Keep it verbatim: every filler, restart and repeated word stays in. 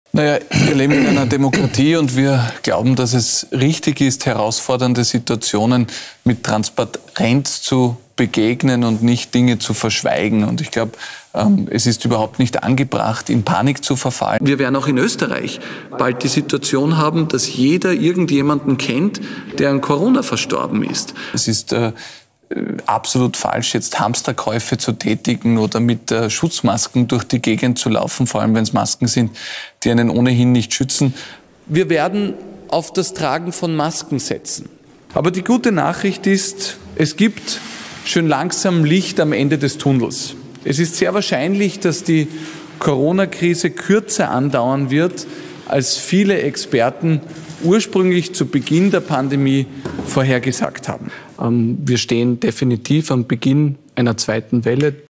Naja, wir leben in einer Demokratie und wir glauben, dass es richtig ist, herausfordernde Situationen mit Transparenz zu begegnen und nicht Dinge zu verschweigen. Und ich glaube, ähm, es ist überhaupt nicht angebracht, in Panik zu verfallen. Wir werden auch in Österreich bald die Situation haben, dass jeder irgendjemanden kennt, der an Corona verstorben ist. Es ist äh, absolut falsch, jetzt Hamsterkäufe zu tätigen oder mit äh, Schutzmasken durch die Gegend zu laufen, vor allem wenn es Masken sind, die einen ohnehin nicht schützen. Wir werden auf das Tragen von Masken setzen. Aber die gute Nachricht ist, es gibt schön langsam Licht am Ende des Tunnels. Es ist sehr wahrscheinlich, dass die Corona-Krise kürzer andauern wird, als viele Experten ursprünglich zu Beginn der Pandemie vorhergesagt haben. Wir stehen definitiv am Beginn einer zweiten Welle.